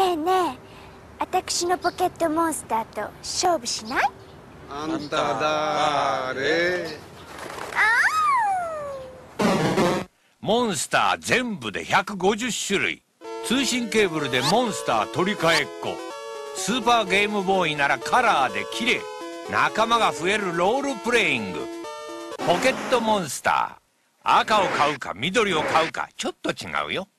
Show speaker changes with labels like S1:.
S1: えねえ、私のポケットモンスターと勝負しない？
S2: あんただーれ？
S3: モンスター全部で150種類。通信ケーブルでモンスター取り替えっこ。スーパーゲームボーイならカラーで綺麗。仲間が増えるロールプレイング。ポケットモンスター。赤を買うか緑を買うかちょっと違うよ。